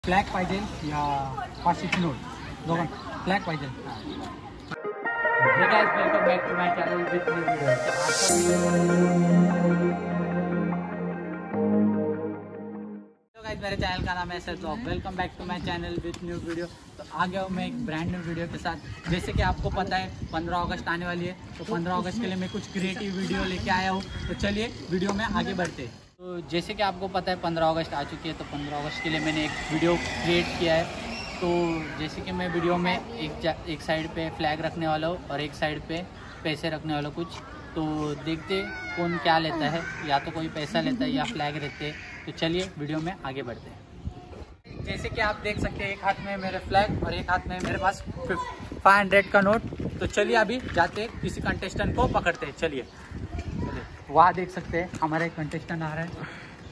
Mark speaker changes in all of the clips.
Speaker 1: Flag पाहिजे या 500ची note दोघां फ्लॅग पाहिजे।
Speaker 2: Hey guys welcome back to my channel with new video. तो गाइस मेरे चैनल का नाम है सर, तो welcome back to my channel with new video. तो आ गया हूँ मैं एक ब्रांड न्यू वीडियो के साथ। जैसे कि आपको पता है 15 अगस्त आने वाली है, तो 15 अगस्त के लिए मैं कुछ क्रिएटिव वीडियो लेके आया हूँ। तो चलिए वीडियो में आगे बढ़ते हैं। तो जैसे कि आपको पता है 15 अगस्त आ चुकी है, तो 15 अगस्त के लिए मैंने एक वीडियो क्रिएट किया है। तो जैसे कि मैं वीडियो में एक साइड पे फ्लैग रखने वाला हूँ और एक साइड पे पैसे रखने वाला हूँ कुछ। तो देखते कौन क्या लेता है, या तो कोई पैसा लेता है या फ्लैग रहते हैं। तो चलिए वीडियो में आगे बढ़ते हैं। जैसे कि आप देख सकते हैं एक हाथ में मेरे फ्लैग और एक हाथ में मेरे पास 500 का नोट। तो चलिए अभी जाते किसी कंटेस्टेंट को पकड़ते हैं। चलिए वहाँ देख सकते हैं हमारे कंटेस्टेंट आ रहे हैं।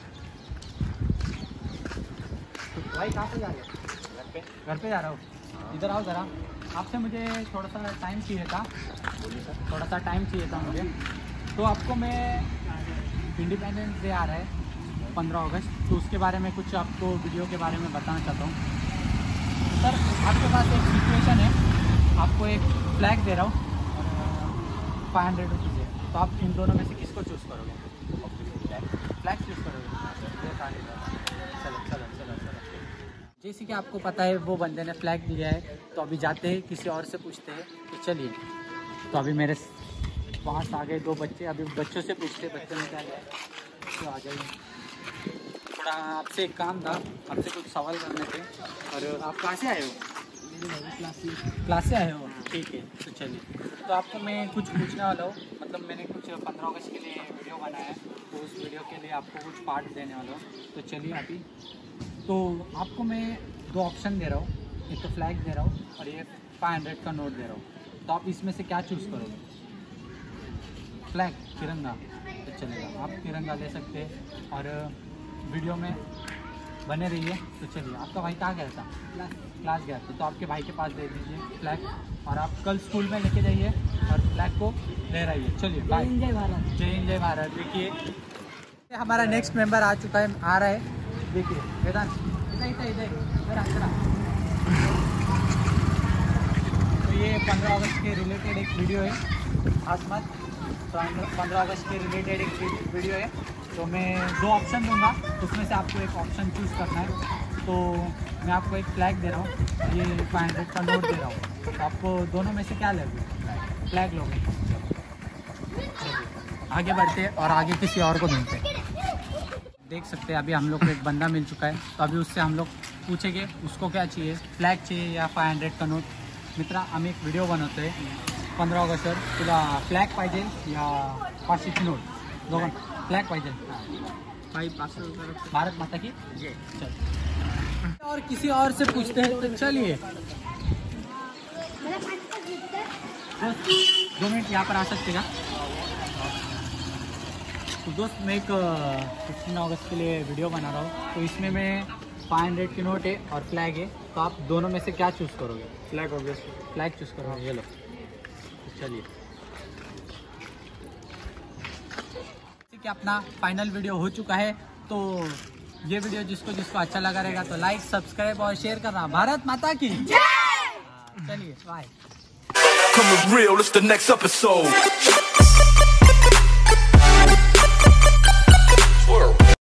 Speaker 2: तो भाई कहाँ पे जा रहे हैं? घर पे जा रहा हूँ। इधर आओ ज़रा, आपसे मुझे थोड़ा सा टाइम चाहिए था। थोड़ा सा टाइम चाहिए था मुझे। तो आपको मैं इंडिपेंडेंस डे आ रहा है 15 अगस्त, तो उसके बारे में कुछ आपको वीडियो के बारे में बताना चाहता हूँ। सर आपके पास एक सिचुएशन है, आपको एक फ्लैग दे रहा हूँ और 500 रुपीज़ है। तो आप इन दोनों में से किसको चूज़ करोगे? फ्लैग चूज़ करोगे? चलो चलो चलो चलो। जैसे कि आपको पता है वो बंदे ने फ्लैग दिया है, तो अभी जाते हैं किसी और से पूछते हैं। तो चलिए, तो अभी मेरे पास आ गए 2 बच्चे। अभी बच्चों से पूछते हैं बच्चों ने क्या लिया है। तो आ जाइए। थोड़ा आपसे एक काम था, आपसे कुछ सवाल करने थे। और आप कहाँ से आए हो? क्लास से आए हो? ठीक है, तो चलिए। तो आपको मैं कुछ पूछने वाला हूँ, मतलब मैंने कुछ 15 अगस्त के लिए वीडियो बनाया है, तो उस वीडियो के लिए आपको कुछ पार्ट देने वाला हूँ। तो चलिए अभी, तो आपको मैं 2 ऑप्शन दे रहा हूँ, एक तो फ्लैग दे रहा हूँ और ये 500 का नोट दे रहा हूँ। तो आप इसमें से क्या चूज़ करोगे? फ्लैग, तिरंगा? तो चलेगा, आप तिरंगा ले सकते हैं और वीडियो में बने रहिए। तो चलिए, आपका भाई कहाँ गया था? क्लास गया था, तो आपके भाई के पास दे दीजिए फ्लैग और आप कल स्कूल में लेके जाइए और फ्लैग को लहराइए। चलिए बाय। जय जय भारत। जय हिंद जय भारत। देखिए हमारा नेक्स्ट मेंबर आ चुका है, आ रहा है। देखिए वेदांत, इधर। तो ये 15 अगस्त के रिलेटेड एक वीडियो है, खास मत 15 अगस्त के रिलेटेड एक वीडियो है। तो मैं 2 ऑप्शन दूंगा, उसमें से आपको एक ऑप्शन चूज़ करना है। तो मैं आपको एक फ्लैग दे रहा हूँ, ये 500 का नोट दे रहा हूँ। तो आपको दोनों में से क्या लोगे? फ्लैग लोगे? आगे बढ़ते हैं और आगे किसी और को ढूंढते हैं। देख सकते हैं अभी हम लोग को एक बंदा मिल चुका है, तो अभी उससे हम लोग पूछेंगे उसको क्या चाहिए, फ्लॅग चाहिए या 500 का नोट। मित्रा, आम्ही एक व्हिडिओ बनवतो आहे 15 ऑगस्टवर, तुला फ्लॅग पाहिजे या 500ची नोट? दोघां फ्लॅग पाहिजे। भारत माता की जय। चल और किसी और से पूछते हैं। तो चलिए 2 मिनट यहाँ पर आ सकते का? तो दोस्त, मैं एक 15 अगस्त के लिए वीडियो बना रहा हूँ, तो इसमें मैं 500 की नोट है और फ्लैग है। तो आप दोनों में से क्या चूज़ करोगे? Flag obviously. फ्लैग चूज़ करोगे? ये लो। तो चलिए, कि अपना फाइनल वीडियो हो चुका है। तो ये वीडियो जिसको अच्छा लगा रहेगा तो लाइक, सब्सक्राइब और शेयर करना। भारत माता की जय। चलिए बाय।